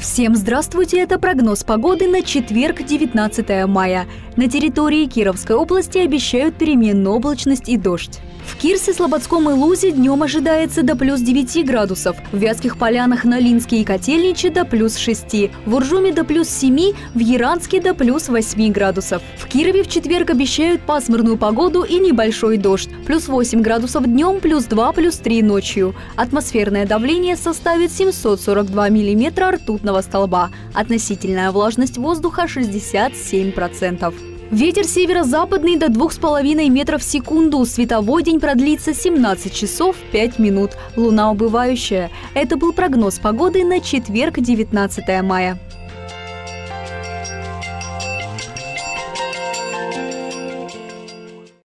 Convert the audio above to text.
Всем здравствуйте! Это прогноз погоды на четверг, 19 мая. На территории Кировской области обещают переменную облачность и дождь. В Кирсе, Слободском и Лузе днем ожидается до плюс 9 градусов, в Вятских Полянах, Нолинске и Котельниче до плюс 6, в Уржуме до плюс 7, в Яранске до плюс 8 градусов. В Кирове в четверг обещают пасмурную погоду и небольшой дождь, плюс 8 градусов днем, плюс 2, плюс 3 ночью. Атмосферное давление составит 742 миллиметра ртутного столба, относительная влажность воздуха 67%. Ветер северо-западный до 2,5 метров в секунду. Световой день продлится 17 часов 5 минут. Луна убывающая. Это был прогноз погоды на четверг, 19 мая.